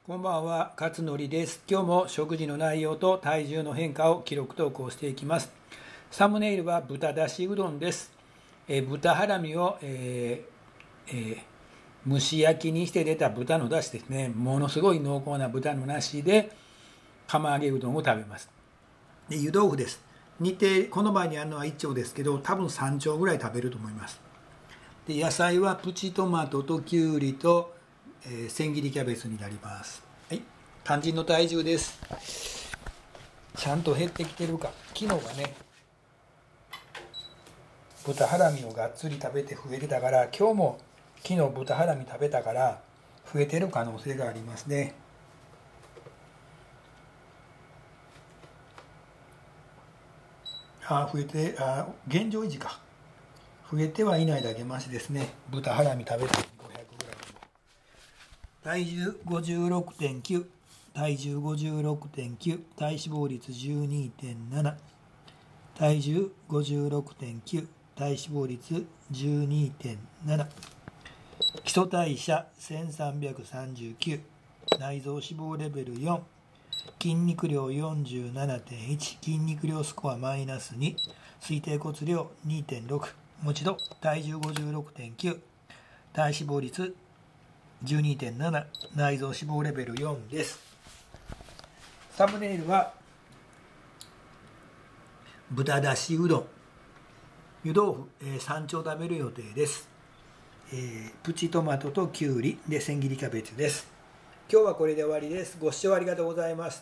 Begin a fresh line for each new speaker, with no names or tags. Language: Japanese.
こんばんは、勝則です。今日も食事の内容と体重の変化を記録投稿していきます。サムネイルは豚だしうどんです。豚ハラミを、蒸し焼きにして出た豚のだしですね。ものすごい濃厚な豚のだしで釜揚げうどんを食べます。で湯豆腐です。煮てこの場合にあるのは1丁ですけど、多分3丁ぐらい食べると思います。で野菜はプチトマトときゅうりと千切りキャベツになります。はい、肝心の体重です。ちゃんと減ってきてるか。昨日がね、豚ハラミをがっつり食べて増えてたから、今日も昨日豚ハラミ食べたから増えてる可能性がありますね。増えて、現状維持か。増えてはいないだけマシですね。豚ハラミ食べて 500g。体重 56.9、体重 56.9、体脂肪率 12.7、体重 56.9、体脂肪率 12.7、基礎代謝1339、内臓脂肪レベル4、筋肉量 47.1、筋肉量スコアマイナス2、推定骨量 2.6、もう一度体重 56.9、体脂肪率12.7、内臓脂肪レベル4です。サムネイルは豚だしうどん、湯豆腐、3丁食べる予定です。プチトマトときゅうりで千切りキャベツです。今日はこれで終わりです。ご視聴ありがとうございます。